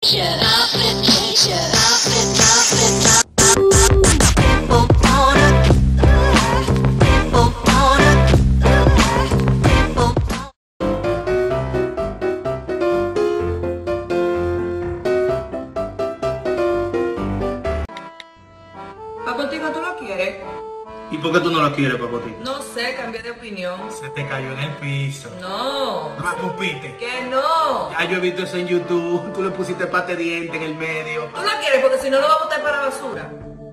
Papotico, ¿tú lo quieres? ¿Y por qué tú no la quieres, Papotico? No sé, cambié de opinión. Se te cayó en el piso. No. No me escupiste. Que no. Ya yo he visto eso en YouTube. Tú le pusiste pate de diente en el medio. ¿Tú lo quieres? Porque si no lo va a botar para la basura.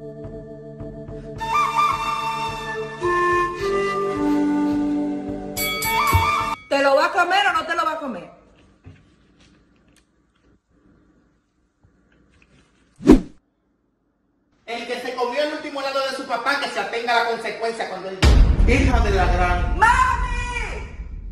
¿Te lo va a comer o no te lo va a comer? El que se comió el último helado de su papá, que se atenga a la consecuencia cuando él... Hija de la gran... ¡Mami!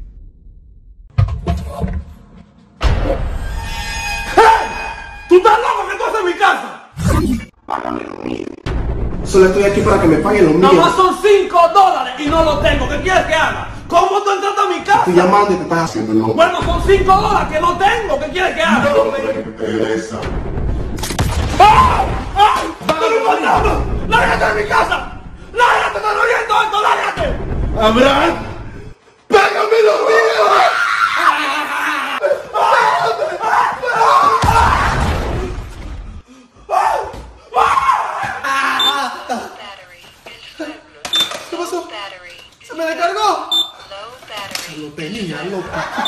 ¿Tú estás loco que tú haces en mi casa? Págame lo mío. Solo estoy aquí para que me paguen lo mío. Nomás son $5 y no lo tengo. ¿Qué quieres que haga? ¿Cómo tú entraste a mi casa? Estoy llamando y te estás haciendo loco. Bueno, son $5 que no tengo. ¿Qué quieres que haga? No me interesa. ¡Ah! ¡Ah! ¡Estoy matando! ¡Lárgate de mi casa! ¡Lárgate! ¡Te reviento esto! ¡Lárgate! ¡Abraham! ¡Págame lo mío! ¿Qué pasó? ¿Se me descargó? Lo tenía, loco.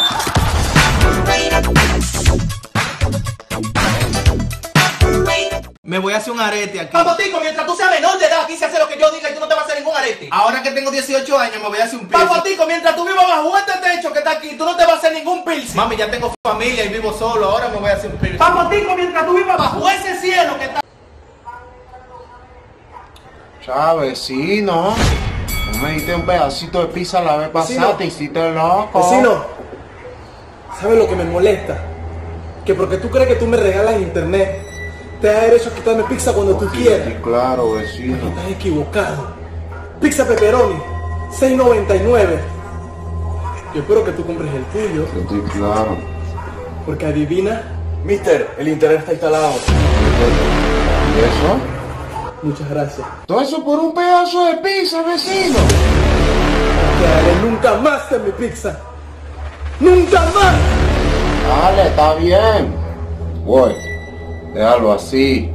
Me voy a hacer un arete aquí. Papotico, mientras tú seas menor de edad, aquí se hace lo que yo diga y tú no te vas a hacer ningún arete. Ahora que tengo 18 años me voy a hacer un piercing. Papotico, mientras tú vivas bajo este techo que está aquí, tú no te vas a hacer ningún piercing. Mami, ya tengo familia y vivo solo. Ahora me voy a hacer un piercing. Papotico, mientras tú vivas bajo ese cielo que está... Vecino, no me diste un pedacito de pizza la vez pasada, Vecino. te hiciste loco. Vecino, ¿sabes lo que me molesta? Que porque tú crees que tú me regalas internet, te da derecho a quitarme pizza cuando tú quieras. Sí, claro, vecino. Estás equivocado. Pizza pepperoni, $6.99. Yo espero que tú compres el tuyo, Yo estoy claro. porque adivina, Mister, el internet está instalado. ¿Y eso? muchas gracias. Todo eso por un pedazo de pizza, vecino. No te daré nunca más de mi pizza. ¡Nunca más! Dale, está bien. Voy, déjalo así.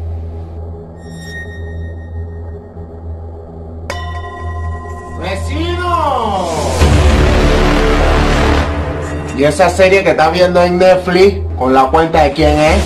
¡Vecino! ¿Y esa serie que estás viendo en Netflix, con la cuenta de quién es?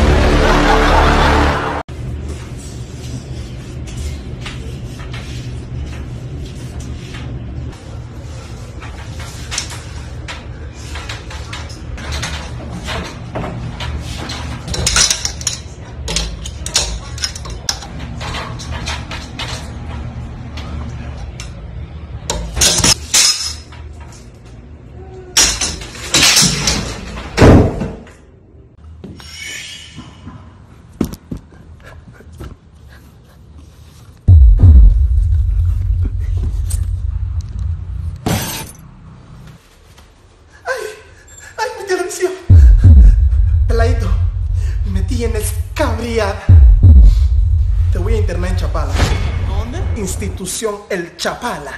¡Ay, mi televisión! Peladito, me tienes cabreada. Te voy a internar en Chapala. ¿Dónde? Institución El Chapala.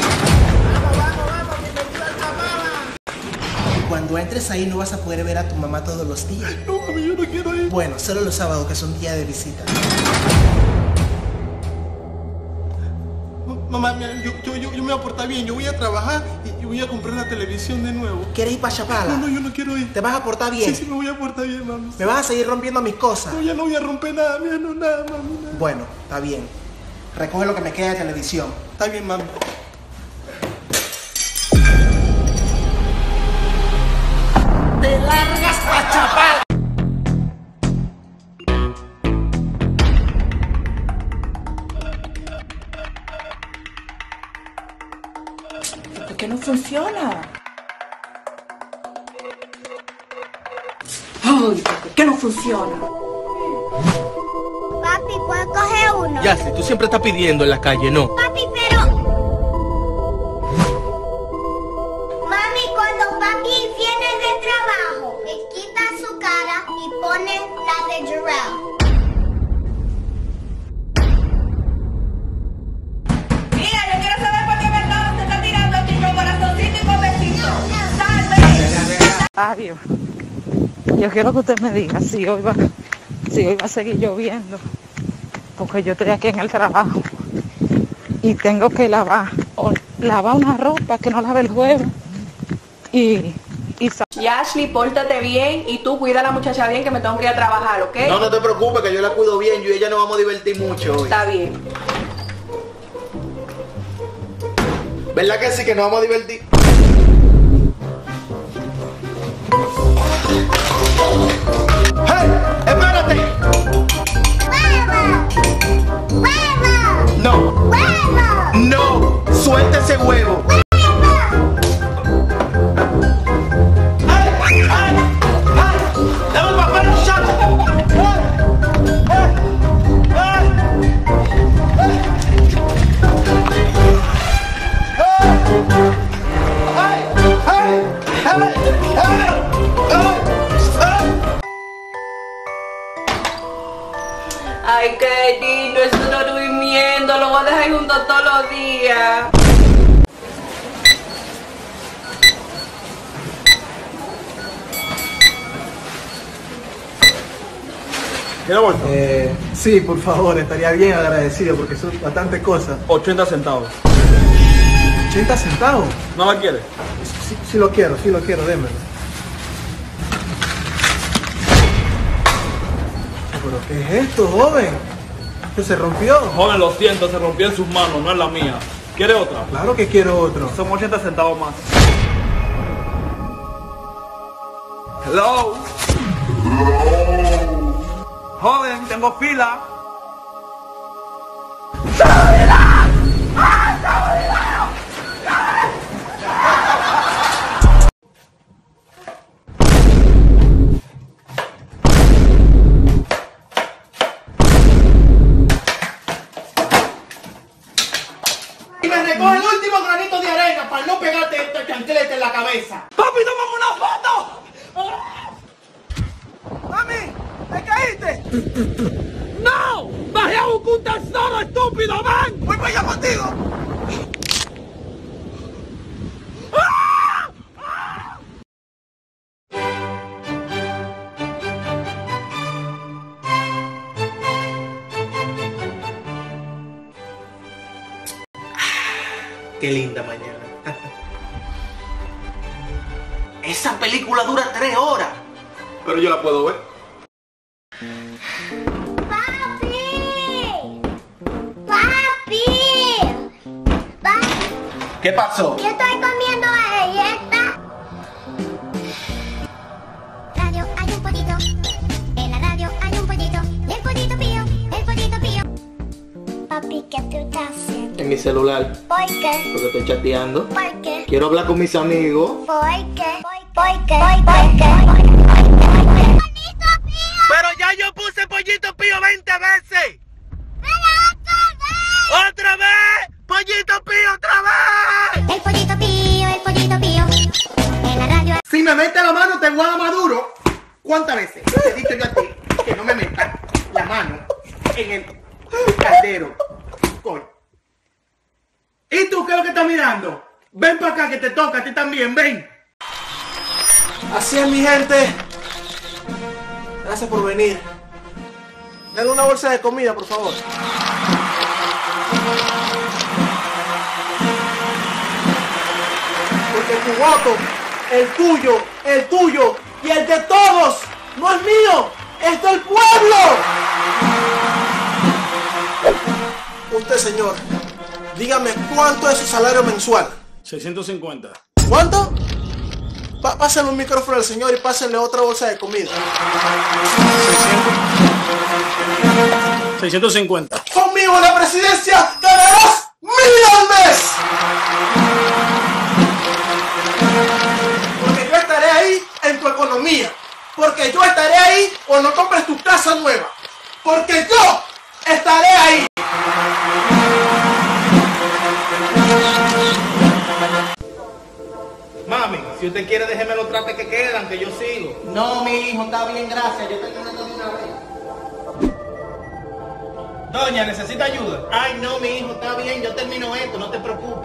Cuando entres ahí no vas a poder ver a tu mamá todos los días. No, mami, yo no quiero ir. Bueno, solo los sábados, que son día de visita. Mamá, yo me voy a portar bien. Yo voy a trabajar y voy a comprar la televisión de nuevo. ¿Quieres ir para Chapala? No, yo no quiero ir. ¿Te vas a portar bien? Sí, me voy a portar bien, mami. ¿Me vas a seguir rompiendo mis cosas? No, ya no voy a romper nada, mira, no, nada, mami. Nada. Bueno, está bien. Recoge lo que me queda de televisión. Está bien, mami. ¡Te largas pa' Chapala! ¿Por qué no funciona? Ay, ¿por qué no funciona? Papi, ¿puedo coger uno? Ya sé, tú siempre estás pidiendo en la calle, ¿no? Papi, pero... Mami, cuando papi viene de trabajo, le quita su cara y pone la Padre Jarrell. Mira, yo quiero saber por qué verdad te está tirando el chico corazoncito y copecito. ¡Salve! Adiós. Yo quiero que usted me diga si hoy va a seguir lloviendo, porque yo estoy aquí en el trabajo y tengo que lavar una ropa que no lave el jueves y Ashley, pórtate bien y tú cuida a la muchacha bien, que me tengo que ir a trabajar, ¿ok? No te preocupes, que yo la cuido bien. Yo y ella nos vamos a divertir mucho hoy. Está bien. ¿Verdad que sí, que nos vamos a divertir? ¡Hey! ¡Espérate! ¡Huevo! No. ¡Huevo! No. Suelta ese huevo. ¡Dame el papel, muchacho! Ay, qué lindo, eso está durmiendo, lo voy a dejar junto todos los días. ¿Tiene bolsa? Sí, por favor, estaría bien agradecido porque son bastantes cosas. 80 centavos. 80 centavos. ¿No la quiere? Sí lo quiero, démelo. ¿Pero qué es esto, joven? ¿Qué se rompió? Joven, lo siento, se rompió en sus manos, no en la mía. ¿Quiere otra? Claro que quiero otro. Son 80 centavos más. Hello. Joven, tengo fila. Y me recoge el último granito de arena para no pegarte este chanclete en la cabeza. ¡Papi, tómame una foto! ¡Mami! ¿Te caíste? ¡No! ¡Bajé a buscar un tesoro, estúpido! ¡Ven! ¡Voy para allá contigo! Qué linda mañana. Esa película dura 3 horas. Pero yo la puedo ver. ¡Papi! ¿Qué pasó? Yo estoy comiendo galleta. Radio, hay un pollito. En la radio hay un pollito. El pollito pío, el pollito pío. Papi, ¿qué tú estás haciendo? En mi celular. ¿Por qué? Porque estoy chateando. ¿Por qué? Quiero hablar con mis amigos. ¿Por qué? ¿Por qué? ¿Por qué? ¡Pollito pío! Pero ya yo puse pollito pío 20 veces. ¡Pero otra vez! ¡Otra vez! ¡Pollito pío otra vez! El pollito pío, el pollito pío. En la radio. Si me metes la mano te voy a dar maduro. ¿Cuántas veces te he dicho yo a ti que no me metas la mano en el caldero? Coño. ¿Y tú qué es lo que estás mirando? Ven para acá que te toca a ti también, ven. Así es, mi gente. Gracias por venir. Denle una bolsa de comida, por favor. Porque tu voto, el tuyo y el de todos no es mío, es del pueblo. Usted, señor, dígame cuánto es su salario mensual. 650. ¿Cuánto? Pásenle un micrófono al señor y pásenle otra bolsa de comida. 650. Conmigo en la presidencia ganarás 1000 al mes. Porque yo estaré ahí en tu economía. Porque yo estaré ahí cuando compres tu casa nueva. Porque yo estaré ahí. Mami, Si usted quiere, déjeme los trapes que quedan, que yo sigo. No, mi hijo, está bien, gracias. Yo termino esto de una vez. Doña, ¿necesita ayuda? Ay, no, mi hijo, está bien. Yo termino esto, no te preocupes.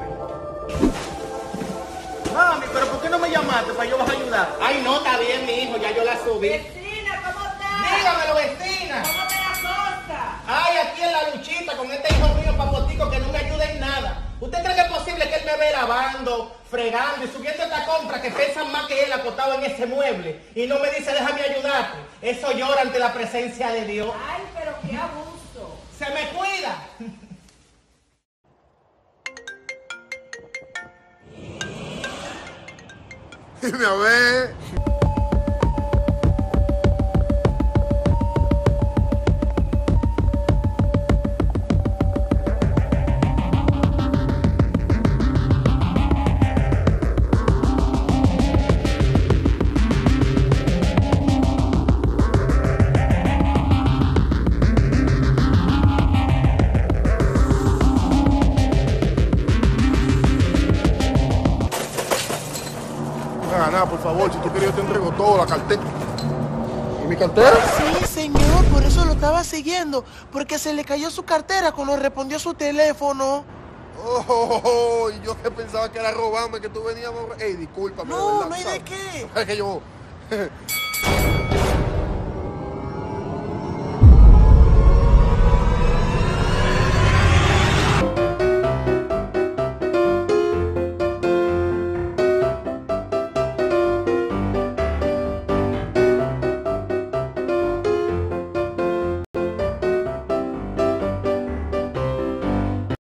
Mami, pero ¿por qué no me llamaste para yo vas a ayudar? Ay, no, está bien, mi hijo, ya yo la subí. Vecina, ¿cómo estás? Dígamelo, vecina. ¿Cómo te la cosa? Ay, aquí en la luchita con este hijo mío papotico que no me ayuda en nada. ¿Usted cree que es posible que él me ve lavando, fregando y subiendo esta compra que pesan más que él acostado en ese mueble? Y no me dice, déjame ayudarte. Eso llora ante la presencia de Dios. Ay, pero qué abuso. ¡Se me cuida! Dime a ver. Nada, por favor, si tú quieres yo te entrego todo, la cartera. ¿Y mi cartera? Sí, señor, por eso lo estaba siguiendo. Porque se le cayó su cartera cuando respondió su teléfono. Oh, y yo que pensaba que era robarme, que tú venías a... Ey, discúlpame. No, de verdad, no hay de ¿sabes? qué. Es que yo...